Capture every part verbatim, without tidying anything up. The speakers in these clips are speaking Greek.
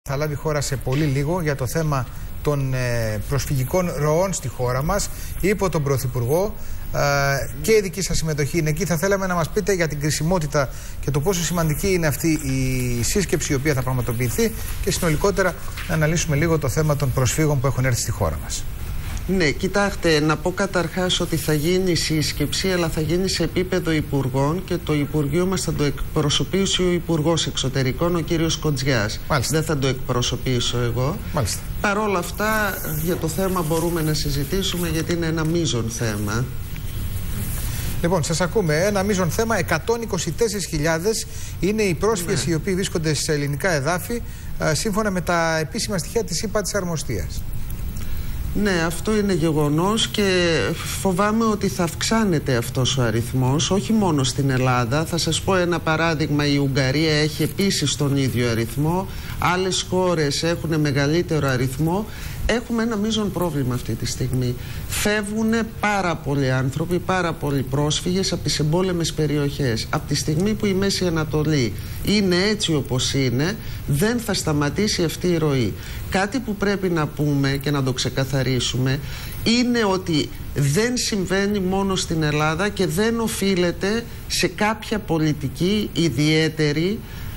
Θα λάβει χώρα σε πολύ λίγο για το θέμα των προσφυγικών ροών στη χώρα μας υπό τον Πρωθυπουργό και η δική σας συμμετοχή είναι εκεί. Θα θέλαμε να μας πείτε για την κρισιμότητα και το πόσο σημαντική είναι αυτή η σύσκεψη η οποία θα πραγματοποιηθεί και συνολικότερα να αναλύσουμε λίγο το θέμα των προσφύγων που έχουν έρθει στη χώρα μας. Ναι, κοιτάξτε, να πω καταρχάς ότι θα γίνει σύσκεψη, αλλά θα γίνει σε επίπεδο υπουργών και το Υπουργείο μας θα το εκπροσωπήσει ο Υπουργός Εξωτερικών, ο κύριος Κοντζιάς. Μάλιστα. Δεν θα το εκπροσωπήσω εγώ. Μάλιστα. Παρ' όλα αυτά, για το θέμα μπορούμε να συζητήσουμε, γιατί είναι ένα μείζον θέμα. Λοιπόν, σας ακούμε. Ένα μείζον θέμα. εκατόν είκοσι τέσσερις χιλιάδες είναι οι πρόσφυγες ναι. οι οποίοι βρίσκονται σε ελληνικά εδάφη, σύμφωνα με τα επίσημα στοιχεία της ΥΠΑ της Αρμοστίας. Ναι, αυτό είναι γεγονός και φοβάμαι ότι θα αυξάνεται αυτός ο αριθμός, όχι μόνο στην Ελλάδα. Θα σας πω ένα παράδειγμα, η Ουγγαρία έχει επίσης τον ίδιο αριθμό, άλλες χώρες έχουν μεγαλύτερο αριθμό. Έχουμε ένα μείζον πρόβλημα αυτή τη στιγμή. Φεύγουν πάρα πολλοί άνθρωποι, πάρα πολλοί πρόσφυγες από τις εμπόλεμες περιοχές. Από τη στιγμή που η Μέση Ανατολή είναι έτσι όπως είναι, δεν θα σταματήσει αυτή η ροή. Κάτι που πρέπει να πούμε και να το ξεκαθαρίσουμε είναι ότι δεν συμβαίνει μόνο στην Ελλάδα και δεν οφείλεται σε κάποια πολιτική ιδιαίτερη,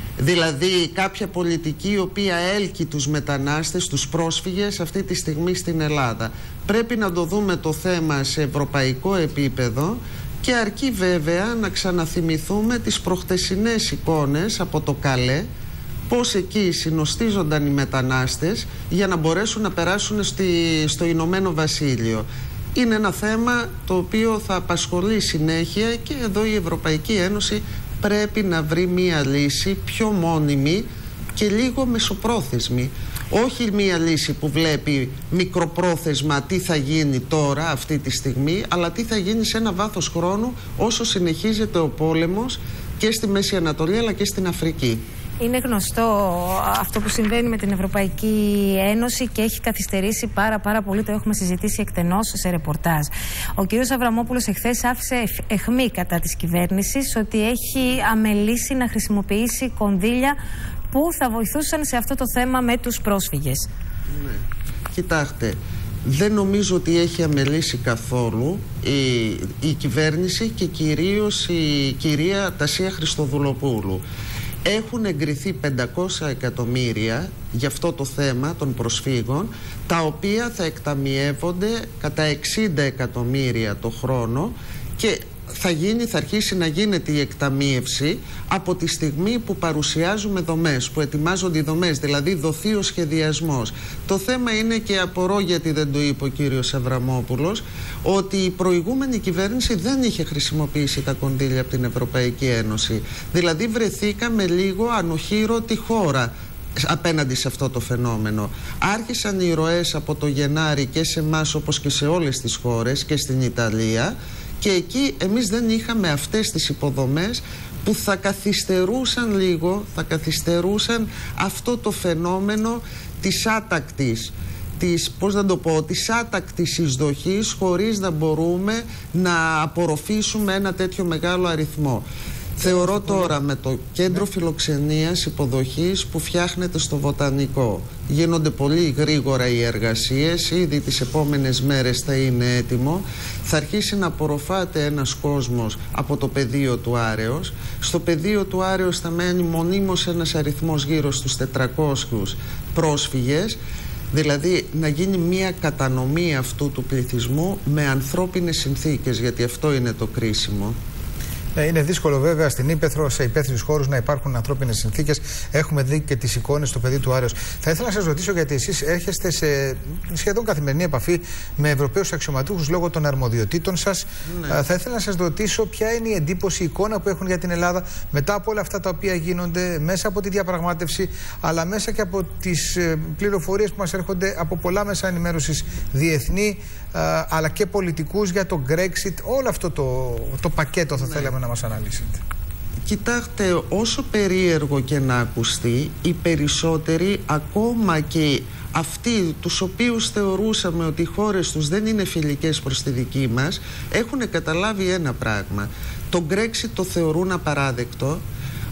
δηλαδή κάποια πολιτική η οποία έλκει τους μετανάστες, τους πρόσφυγες αυτή τη στιγμή στην Ελλάδα. Πρέπει να το δούμε το θέμα σε ευρωπαϊκό επίπεδο και αρκεί βέβαια να ξαναθυμηθούμε τις προχτεσινές εικόνες από το Καλέ, πώς εκεί συνοστίζονταν οι μετανάστες για να μπορέσουν να περάσουν στη, στο Ηνωμένο Βασίλειο. Είναι ένα θέμα το οποίο θα απασχολεί συνέχεια και εδώ η Ευρωπαϊκή Ένωση πρέπει να βρει μία λύση πιο μόνιμη και λίγο μεσοπρόθεσμη. Όχι μία λύση που βλέπει μικροπρόθεσμα τι θα γίνει τώρα αυτή τη στιγμή, αλλά τι θα γίνει σε ένα βάθος χρόνου όσο συνεχίζεται ο πόλεμος και στη Μέση Ανατολή αλλά και στην Αφρική. Είναι γνωστό αυτό που συμβαίνει με την Ευρωπαϊκή Ένωση και έχει καθυστερήσει πάρα πάρα πολύ. Το έχουμε συζητήσει εκτενώς σε ρεπορτάζ. Ο κύριος Αβραμόπουλος εχθές άφησε αιχμή κατά της κυβέρνησης ότι έχει αμελήσει να χρησιμοποιήσει κονδύλια που θα βοηθούσαν σε αυτό το θέμα με τους πρόσφυγες. Ναι. Κοιτάξτε, δεν νομίζω ότι έχει αμελήσει καθόλου η, η κυβέρνηση και κυρίως η κυρία Τασία Χριστοδουλοπούλου. Έχουν εγκριθεί πεντακόσια εκατομμύρια για αυτό το θέμα των προσφύγων, τα οποία θα εκταμιεύονται κατά εξήντα εκατομμύρια το χρόνο και θα γίνει, θα αρχίσει να γίνεται η εκταμίευση από τη στιγμή που παρουσιάζουμε δομές, που ετοιμάζονται οι δομές, δηλαδή δοθεί ο σχεδιασμός. Το θέμα είναι, και απορώ γιατί δεν το είπε ο κύριος Αβραμόπουλος, ότι η προηγούμενη κυβέρνηση δεν είχε χρησιμοποιήσει τα κονδύλια από την Ευρωπαϊκή Ένωση. Δηλαδή βρεθήκαμε λίγο ανοχήρωτη χώρα απέναντι σε αυτό το φαινόμενο. Άρχισαν οι ροές από το Γενάρη και σε εμάς όπως και σε όλες τις χώρες και στην Ιταλία, και εκεί εμείς δεν είχαμε αυτές τις υποδομές που θα καθυστερούσαν λίγο, θα καθυστερούσαν αυτό το φαινόμενο της άτακτης, της, πώς να το πω, της άτακτης εισδοχής χωρίς να μπορούμε να απορροφήσουμε ένα τέτοιο μεγάλο αριθμό. Θεωρώ τώρα με το κέντρο φιλοξενίας υποδοχής που φτιάχνεται στο Βοτανικό, γίνονται πολύ γρήγορα οι εργασίες, ήδη τις επόμενες μέρες θα είναι έτοιμο, θα αρχίσει να απορροφάται ένας κόσμος από το πεδίο του Άρεως. Στο πεδίο του Άρεως θα μένει μονίμως ένας αριθμός γύρω στους τετρακόσιους πρόσφυγες, δηλαδή να γίνει μια κατανομή αυτού του πληθυσμού με ανθρώπινες συνθήκες, γιατί αυτό είναι το κρίσιμο. Είναι δύσκολο βέβαια στην Ύπαιθρο, σε υπαίθριους χώρους, να υπάρχουν ανθρώπινες συνθήκες. Έχουμε δει και τις εικόνες στο πεδίο του Άρεως. Θα ήθελα να σας ρωτήσω, γιατί εσείς έρχεστε σε σχεδόν καθημερινή επαφή με Ευρωπαίους αξιωματούχους λόγω των αρμοδιοτήτων σας. Ναι. Θα ήθελα να σας ρωτήσω ποια είναι η εντύπωση, η εικόνα που έχουν για την Ελλάδα μετά από όλα αυτά τα οποία γίνονται, μέσα από τη διαπραγμάτευση, αλλά μέσα και από τις πληροφορίες που μας έρχονται από πολλά μέσα ενημέρωσης διεθνή, αλλά και πολιτικούς, για το Brexit, όλο αυτό το, το πακέτο θα ναι. θέλαμε να μας αναλύσετε. Κοιτάξτε, όσο περίεργο και να ακουστεί, οι περισσότεροι, ακόμα και αυτοί τους οποίους θεωρούσαμε ότι οι χώρες τους δεν είναι φιλικές προς τη δική μας, έχουν καταλάβει ένα πράγμα. Το Brexit το θεωρούν απαράδεκτο.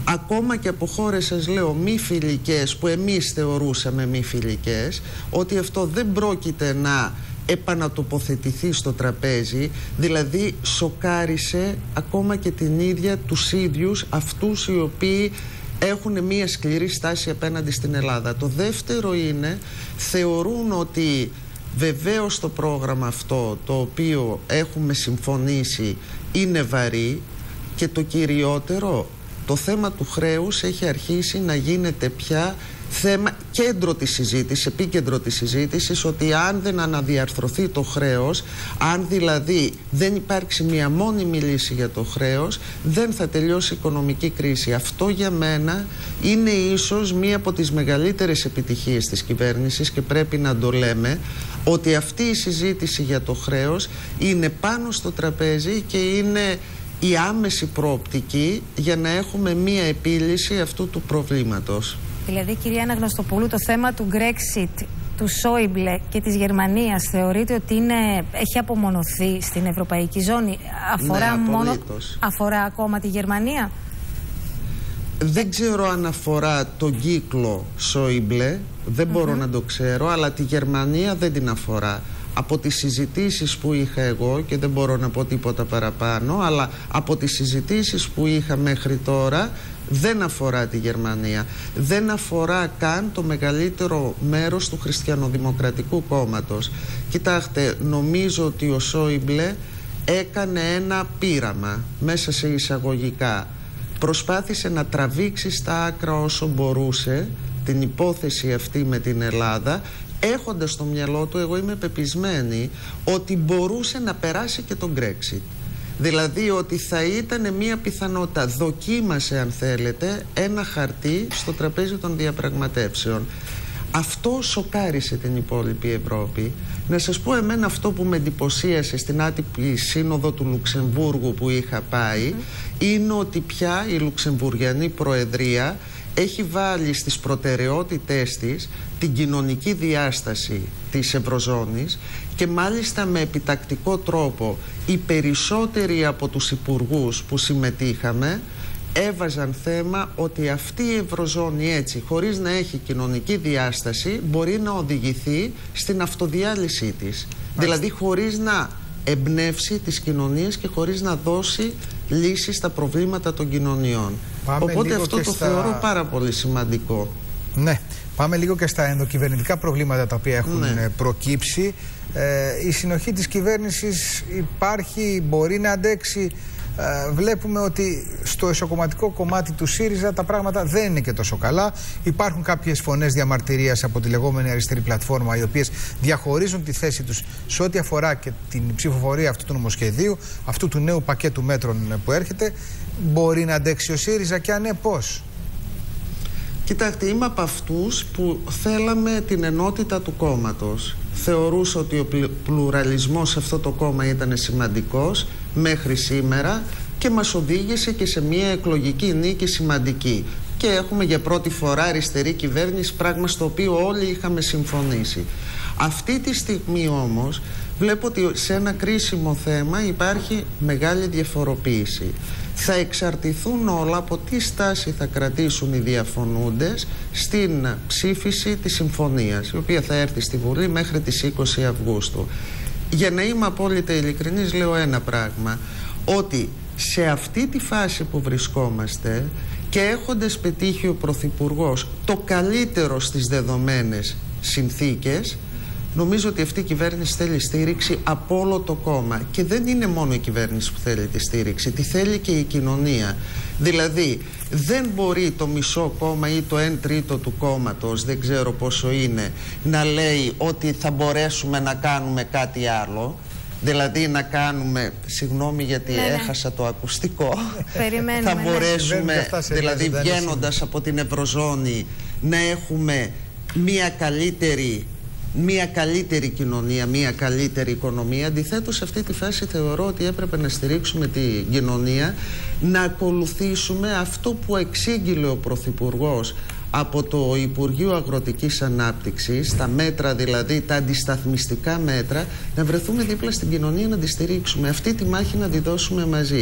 ακόμα και από χώρες, σας λέω, μη φιλικές, που εμείς θεωρούσαμε μη φιλικές, ότι αυτό δεν πρόκειται να επανατοποθετηθεί στο τραπέζι, δηλαδή σοκάρισε ακόμα και την ίδια τους ίδιους αυτούς οι οποίοι έχουν μία σκληρή στάση απέναντι στην Ελλάδα. Το δεύτερο είναι, θεωρούν ότι βεβαίως το πρόγραμμα αυτό το οποίο έχουμε συμφωνήσει είναι βαρύ, και το κυριότερο, το θέμα του χρέους έχει αρχίσει να γίνεται πια θέμα κέντρο της συζήτησης, επίκεντρο της συζήτησης, ότι αν δεν αναδιαρθρωθεί το χρέος, αν δηλαδή δεν υπάρξει μια μόνιμη λύση για το χρέος, δεν θα τελειώσει η οικονομική κρίση. Αυτό για μένα είναι ίσως μία από τις μεγαλύτερες επιτυχίες της κυβέρνησης, και πρέπει να το λέμε, ότι αυτή η συζήτηση για το χρέος είναι πάνω στο τραπέζι και είναι η άμεση προοπτική για να έχουμε μία επίλυση αυτού του προβλήματος. Δηλαδή, κυρία Αναγνωστοπούλου, το θέμα του Brexit, του Σόιμπλε και της Γερμανίας θεωρείτε ότι είναι, έχει απομονωθεί στην ευρωπαϊκή ζώνη? Αφορά, ναι, μόνο, αφορά ακόμα τη Γερμανία? Δεν ξέρω αν αφορά τον κύκλο Σόιμπλε, δεν μπορώ mm-hmm. να το ξέρω, αλλά τη Γερμανία δεν την αφορά. Από τις συζητήσεις που είχα εγώ, και δεν μπορώ να πω τίποτα παραπάνω, αλλά από τις συζητήσεις που είχα μέχρι τώρα, δεν αφορά τη Γερμανία. Δεν αφορά καν το μεγαλύτερο μέρος του Χριστιανοδημοκρατικού Κόμματος. Κοιτάξτε, νομίζω ότι ο Σόιμπλε έκανε ένα πείραμα, μέσα σε εισαγωγικά. Προσπάθησε να τραβήξει στα άκρα όσο μπορούσε την υπόθεση αυτή με την Ελλάδα, έχοντας στο μυαλό του, εγώ είμαι πεπισμένη, ότι μπορούσε να περάσει και τον Brexit. Δηλαδή ότι θα ήταν μια πιθανότητα, δοκίμασε αν θέλετε ένα χαρτί στο τραπέζι των διαπραγματεύσεων. Αυτό σοκάρισε την υπόλοιπη Ευρώπη. Να σας πω εμένα αυτό που με εντυπωσίασε στην άτυπη σύνοδο του Λουξεμβούργου που είχα πάει, mm. είναι ότι πια η Λουξεμβουργιανή Προεδρία έχει βάλει στις προτεραιότητές της την κοινωνική διάσταση της Ευρωζώνης, και μάλιστα με επιτακτικό τρόπο οι περισσότεροι από τους υπουργούς που συμμετείχαμε έβαζαν θέμα ότι αυτή η Ευρωζώνη, έτσι, χωρίς να έχει κοινωνική διάσταση, μπορεί να οδηγηθεί στην αυτοδιάλυσή της. Μάλιστα. Δηλαδή χωρίς να εμπνεύσει τις κοινωνίες και χωρίς να δώσει λύσεις στα προβλήματα των κοινωνιών. Πάμε Οπότε αυτό το στα... θεωρώ πάρα πολύ σημαντικό. Ναι. Πάμε λίγο και στα ενδοκυβερνητικά προβλήματα τα οποία έχουν ναι. προκύψει. Ε, η συνοχή της κυβέρνησης υπάρχει, μπορεί να αντέξει? Ε, βλέπουμε ότι στο εσωκομματικό κομμάτι του ΣΥΡΙΖΑ τα πράγματα δεν είναι και τόσο καλά. Υπάρχουν κάποιες φωνές διαμαρτυρίας από τη λεγόμενη αριστερή πλατφόρμα, οι οποίες διαχωρίζουν τη θέση τους σε ό,τι αφορά και την ψηφοφορία αυτού του νομοσχεδίου, αυτού του νέου πακέτου μέτρων που έρχεται. Μπορεί να αντέξει ο ΣΥΡΙΖΑ, και αν ναι, πώς? Κοιτάξτε, είμαι από αυτούς που θέλαμε την ενότητα του κόμματος. Θεωρούσα ότι ο πλουραλισμός σε αυτό το κόμμα ήταν σημαντικός μέχρι σήμερα, και μας οδήγησε και σε μια εκλογική νίκη σημαντική. Και έχουμε για πρώτη φορά αριστερή κυβέρνηση, πράγμα στο οποίο όλοι είχαμε συμφωνήσει. Αυτή τη στιγμή όμως βλέπω ότι σε ένα κρίσιμο θέμα υπάρχει μεγάλη διαφοροποίηση. Θα εξαρτηθούν όλα από τι στάση θα κρατήσουν οι διαφωνούντες στην ψήφιση της συμφωνίας, η οποία θα έρθει στη Βουλή μέχρι τις είκοσι Αυγούστου. Για να είμαι απόλυτα ειλικρινής, λέω ένα πράγμα, ότι σε αυτή τη φάση που βρισκόμαστε, και έχοντας πετύχει ο Πρωθυπουργός το καλύτερο στις δεδομένες συνθήκες, νομίζω ότι αυτή η κυβέρνηση θέλει στήριξη από όλο το κόμμα. Και δεν είναι μόνο η κυβέρνηση που θέλει τη στήριξη, τη θέλει και η κοινωνία. Δηλαδή, δεν μπορεί το μισό κόμμα ή το εν τρίτο του κόμματος, δεν ξέρω πόσο είναι, να λέει ότι θα μπορέσουμε να κάνουμε κάτι άλλο. Δηλαδή να κάνουμε, συγγνώμη γιατί ναι, ναι. έχασα το ακουστικό, θα μπορέσουμε, ναι. δηλαδή βγαίνοντας από την Ευρωζώνη, να έχουμε μια καλύτερη μια καλύτερη κοινωνία, μια καλύτερη οικονομία. Αντιθέτως, σε αυτή τη φάση θεωρώ ότι έπρεπε να στηρίξουμε την κοινωνία, να ακολουθήσουμε αυτό που εξήγηλε ο Πρωθυπουργός από το Υπουργείο Αγροτικής Ανάπτυξης, τα μέτρα δηλαδή, τα αντισταθμιστικά μέτρα, να βρεθούμε δίπλα στην κοινωνία να τη στηρίξουμε. Αυτή τη μάχη να τη δώσουμε μαζί.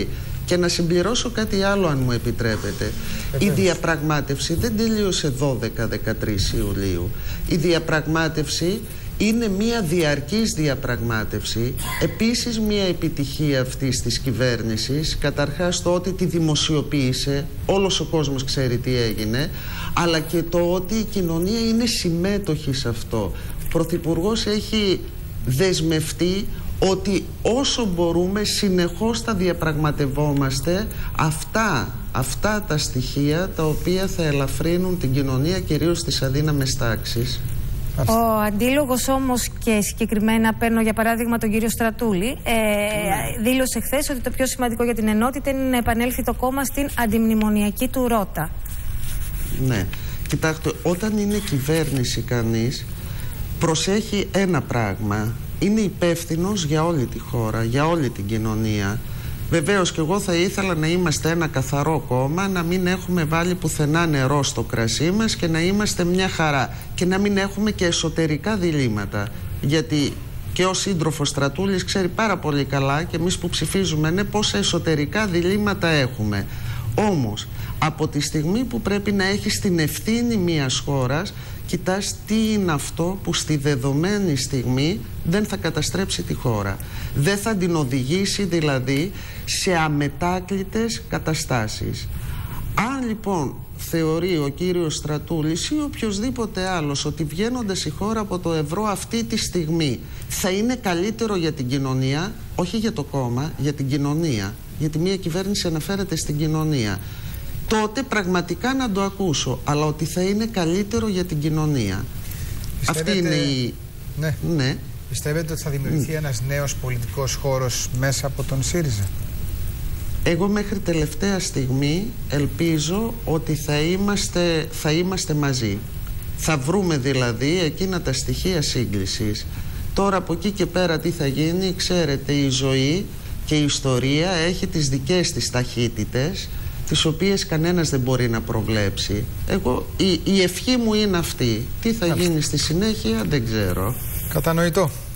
Και να συμπληρώσω κάτι άλλο, αν μου επιτρέπετε. Η διαπραγμάτευση δεν τελείωσε δώδεκα δεκατρείς Ιουλίου. Η διαπραγμάτευση είναι μια διαρκής διαπραγμάτευση. Επίσης μια επιτυχία αυτής της κυβέρνησης, καταρχάς το ότι τη δημοσιοποίησε, όλος ο κόσμος ξέρει τι έγινε, αλλά και το ότι η κοινωνία είναι συμμέτοχη σε αυτό. Ο Πρωθυπουργός έχει δεσμευτεί ότι όσο μπορούμε συνεχώς θα διαπραγματευόμαστε αυτά, αυτά τα στοιχεία τα οποία θα ελαφρύνουν την κοινωνία, κυρίως στις αδύναμες τάξεις. Ο αντίλογος όμως, και συγκεκριμένα παίρνω για παράδειγμα τον κύριο Στρατούλη, ε, mm. δήλωσε χθες ότι το πιο σημαντικό για την ενότητα είναι να επανέλθει το κόμμα στην αντιμνημονιακή του ρότα. Ναι, κοιτάξτε, όταν είναι κυβέρνηση κανείς προσέχει ένα πράγμα. Είναι υπεύθυνος για όλη τη χώρα, για όλη την κοινωνία. Βεβαίως και εγώ θα ήθελα να είμαστε ένα καθαρό κόμμα, να μην έχουμε βάλει πουθενά νερό στο κρασί μας και να είμαστε μια χαρά. Και να μην έχουμε και εσωτερικά διλήμματα. Γιατί και ο σύντροφος Στρατούλης ξέρει πάρα πολύ καλά, και εμείς που ψηφίζουμε, ναι, πόσα εσωτερικά διλήμματα έχουμε. Όμως, από τη στιγμή που πρέπει να έχεις την ευθύνη μιας χώρας, κοιτάς τι είναι αυτό που στη δεδομένη στιγμή δεν θα καταστρέψει τη χώρα. Δεν θα την οδηγήσει δηλαδή σε αμετάκλητες καταστάσεις. Αν λοιπόν θεωρεί ο κύριος Στρατούλης ή οποιοσδήποτε άλλος ότι βγαίνοντας η χώρα από το ευρώ αυτή τη στιγμή θα είναι καλύτερο για την κοινωνία, όχι για το κόμμα, για την κοινωνία, γιατί μια κυβέρνηση αναφέρεται στην κοινωνία, τότε πραγματικά να το ακούσω, αλλά ότι θα είναι καλύτερο για την κοινωνία. Πιστεύετε... Αυτή είναι η... Ναι. Ναι. Πιστεύετε ότι θα δημιουργηθεί mm. ένας νέος πολιτικός χώρος μέσα από τον ΣΥΡΙΖΑ? Εγώ μέχρι τελευταία στιγμή ελπίζω ότι θα είμαστε, θα είμαστε μαζί. Θα βρούμε δηλαδή εκείνα τα στοιχεία σύγκλησης. Τώρα από εκεί και πέρα τι θα γίνει, ξέρετε, η ζωή και η ιστορία έχει τις δικές της ταχύτητες, τις οποίες κανένας δεν μπορεί να προβλέψει. Εγώ, η, η ευχή μου είναι αυτή. Τι θα γίνει στη συνέχεια δεν ξέρω. Κατανοητό.